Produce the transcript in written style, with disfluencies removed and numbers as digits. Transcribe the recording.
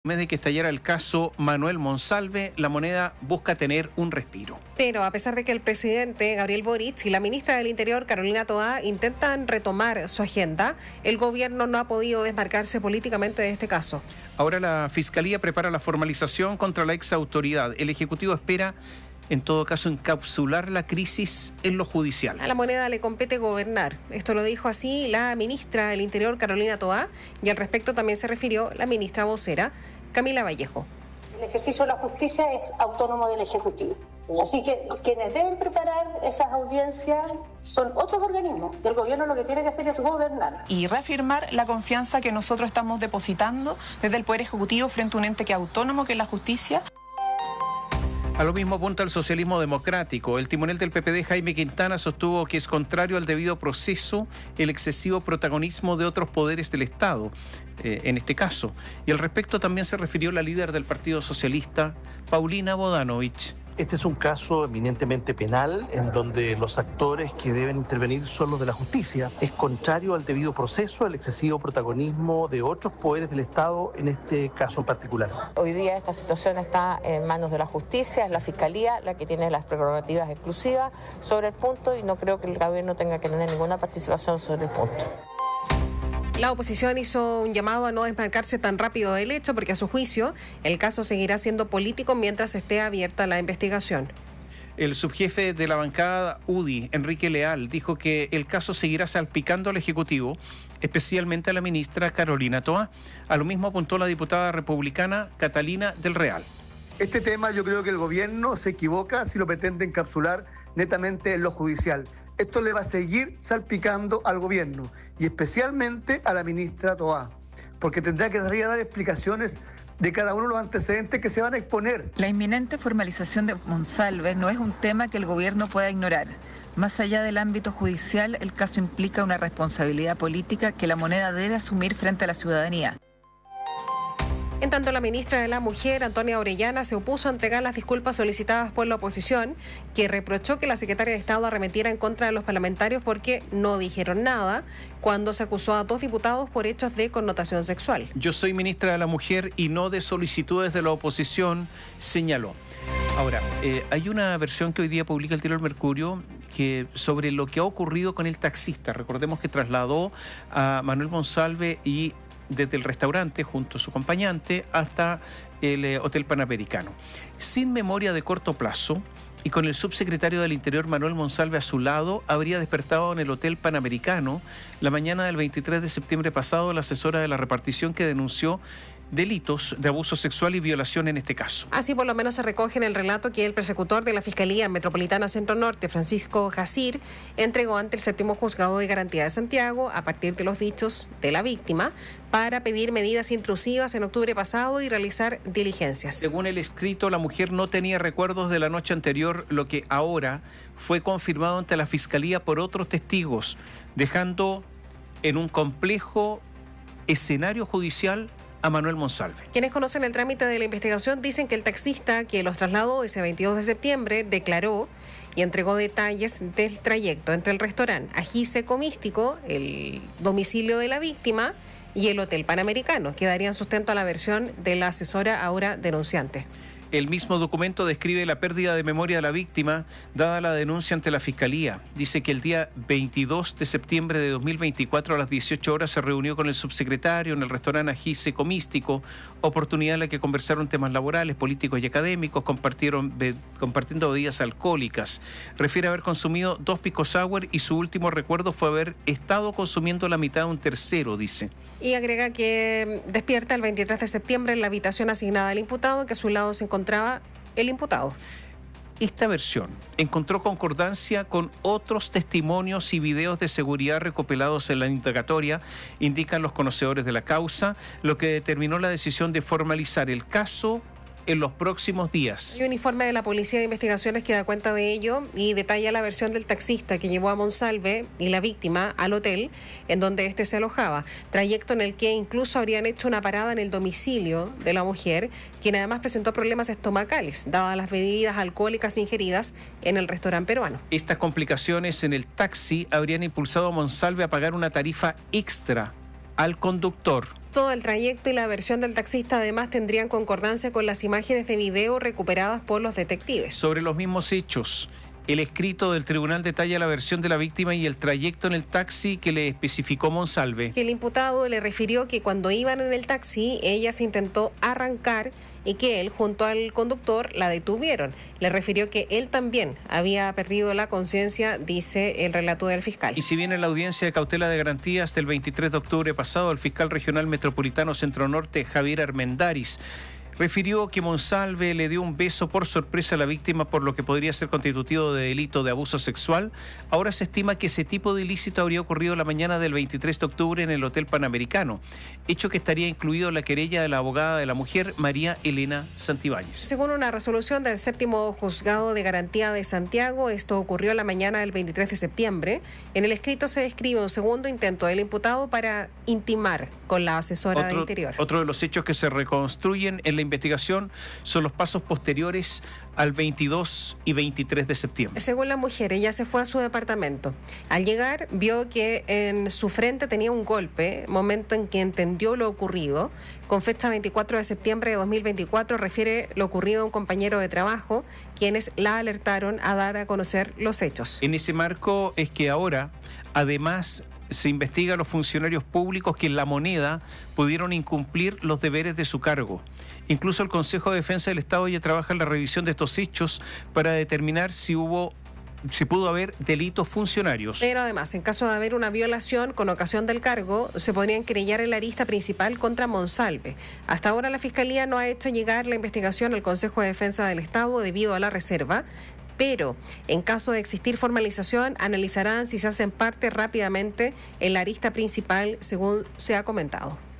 En vez de que estallara el caso Manuel Monsalve, la moneda busca tener un respiro. Pero a pesar de que el presidente Gabriel Boric y la ministra del Interior Carolina Toá intentan retomar su agenda, el gobierno no ha podido desmarcarse políticamente de este caso. Ahora la Fiscalía prepara la formalización contra la exautoridad. El Ejecutivo espera, en todo caso, encapsular la crisis en lo judicial. A la moneda le compete gobernar. Esto lo dijo así la ministra del Interior Carolina Toá, y al respecto también se refirió la ministra vocera Camila Vallejo. El ejercicio de la justicia es autónomo del Ejecutivo. Así que quienes deben preparar esas audiencias son otros organismos. Y el gobierno lo que tiene que hacer es gobernar. Y reafirmar la confianza que nosotros estamos depositando desde el Poder Ejecutivo frente a un ente que es autónomo, que es la justicia. A lo mismo apunta el socialismo democrático. El timonel del PPD, Jaime Quintana, sostuvo que es contrario al debido proceso el excesivo protagonismo de otros poderes del Estado, en este caso. Y al respecto también se refirió la líder del Partido Socialista, Paulina Bodanovich. Este es un caso eminentemente penal en donde los actores que deben intervenir son los de la justicia. Es contrario al debido proceso, el excesivo protagonismo de otros poderes del Estado en este caso en particular. Hoy día esta situación está en manos de la justicia, es la Fiscalía la que tiene las prerrogativas exclusivas sobre el punto y no creo que el gobierno tenga que tener ninguna participación sobre el punto. La oposición hizo un llamado a no desmarcarse tan rápido del hecho porque a su juicio el caso seguirá siendo político mientras esté abierta la investigación. El subjefe de la bancada UDI, Enrique Leal, dijo que el caso seguirá salpicando al Ejecutivo, especialmente a la ministra Carolina Toá. A lo mismo apuntó la diputada republicana Catalina del Real. Este tema yo creo que el gobierno se equivoca si lo pretende encapsular netamente en lo judicial. Esto le va a seguir salpicando al gobierno y especialmente a la ministra Toá, porque tendrá que dar explicaciones de cada uno de los antecedentes que se van a exponer. La inminente formalización de Monsalve no es un tema que el gobierno pueda ignorar. Más allá del ámbito judicial, el caso implica una responsabilidad política que la moneda debe asumir frente a la ciudadanía. En tanto, la ministra de la Mujer, Antonia Orellana, se opuso a entregar las disculpas solicitadas por la oposición, que reprochó que la secretaria de Estado arremetiera en contra de los parlamentarios porque no dijeron nada cuando se acusó a 2 diputados por hechos de connotación sexual. Yo soy ministra de la Mujer y no de solicitudes de la oposición, señaló. Ahora, hay una versión que hoy día publica el diario El Mercurio sobre lo que ha ocurrido con el taxista. Recordemos que trasladó a Manuel Monsalve y desde el restaurante junto a su acompañante hasta el Hotel Panamericano. Sin memoria de corto plazo y con el subsecretario del Interior Manuel Monsalve a su lado, habría despertado en el Hotel Panamericano la mañana del 23 de septiembre pasado la asesora de la repartición que denunció delitos de abuso sexual y violación en este caso. Así por lo menos se recoge en el relato que el persecutor de la Fiscalía Metropolitana Centro Norte, Francisco Jacir, entregó ante el 7º Juzgado de Garantía de Santiago a partir de los dichos de la víctima para pedir medidas intrusivas en octubre pasado y realizar diligencias. Según el escrito, la mujer no tenía recuerdos de la noche anterior, lo que ahora fue confirmado ante la Fiscalía por otros testigos, dejando en un complejo escenario judicial a Manuel Monsalve. Quienes conocen el trámite de la investigación dicen que el taxista que los trasladó ese 22 de septiembre declaró y entregó detalles del trayecto entre el restaurante Ajíseco Místico, el domicilio de la víctima, y el Hotel Panamericano, que darían sustento a la versión de la asesora ahora denunciante. El mismo documento describe la pérdida de memoria de la víctima dada la denuncia ante la Fiscalía. Dice que el día 22 de septiembre de 2024 a las 18 horas se reunió con el subsecretario en el restaurante Ajíseco Místico, oportunidad en la que conversaron temas laborales, políticos y académicos, compartiendo bebidas alcohólicas. Refiere haber consumido 2 pisco sour y su último recuerdo fue haber estado consumiendo la mitad de un tercero, dice. Y agrega que despierta el 23 de septiembre en la habitación asignada al imputado, que a su lado se encontraba el imputado. Esta versión encontró concordancia con otros testimonios y videos de seguridad recopilados en la indagatoria, indican los conocedores de la causa, lo que determinó la decisión de formalizar el caso en los próximos días. Hay un informe de la Policía de Investigaciones que da cuenta de ello y detalla la versión del taxista que llevó a Monsalve y la víctima al hotel en donde éste se alojaba, trayecto en el que incluso habrían hecho una parada en el domicilio de la mujer, quien además presentó problemas estomacales, dadas las bebidas alcohólicas ingeridas en el restaurante peruano. Estas complicaciones en el taxi habrían impulsado a Monsalve a pagar una tarifa extra al conductor. Todo el trayecto y la versión del taxista además tendrían concordancia con las imágenes de video recuperadas por los detectives. Sobre los mismos hechos, el escrito del tribunal detalla la versión de la víctima y el trayecto en el taxi que le especificó Monsalve. El imputado le refirió que cuando iban en el taxi, ella se intentó arrancar y que él, junto al conductor, la detuvieron. Le refirió que él también había perdido la conciencia, dice el relato del fiscal. Y si bien en la audiencia de cautela de garantía hasta el 23 de octubre pasado, el fiscal regional metropolitano Centro Norte, Javier Armendáriz, refirió que Monsalve le dio un beso por sorpresa a la víctima, por lo que podría ser constitutivo de delito de abuso sexual. Ahora se estima que ese tipo de ilícito habría ocurrido la mañana del 23 de octubre en el Hotel Panamericano, hecho que estaría incluido en la querella de la abogada de la mujer, María Elena Santibáñez. Según una resolución del 7º Juzgado de Garantía de Santiago, esto ocurrió la mañana del 23 de septiembre. En el escrito se describe un segundo intento del imputado para intimar con la asesora de Interior. Otro de los hechos que se reconstruyen en la investigación son los pasos posteriores al 22 y 23 de septiembre. Según la mujer, ella se fue a su departamento. Al llegar, vio que en su frente tenía un golpe, momento en que entendió lo ocurrido. Con fecha 24 de septiembre de 2024, refiere lo ocurrido a un compañero de trabajo, quienes la alertaron a dar a conocer los hechos. En ese marco es que ahora, además, se investiga a los funcionarios públicos que en La Moneda pudieron incumplir los deberes de su cargo. Incluso el Consejo de Defensa del Estado ya trabaja en la revisión de estos hechos para determinar si pudo haber delitos funcionarios. Pero además, en caso de haber una violación con ocasión del cargo, se podrían querellar en la arista principal contra Monsalve. Hasta ahora la Fiscalía no ha hecho llegar la investigación al Consejo de Defensa del Estado debido a la reserva, pero en caso de existir formalización, analizarán si se hacen parte rápidamente en la arista principal, según se ha comentado.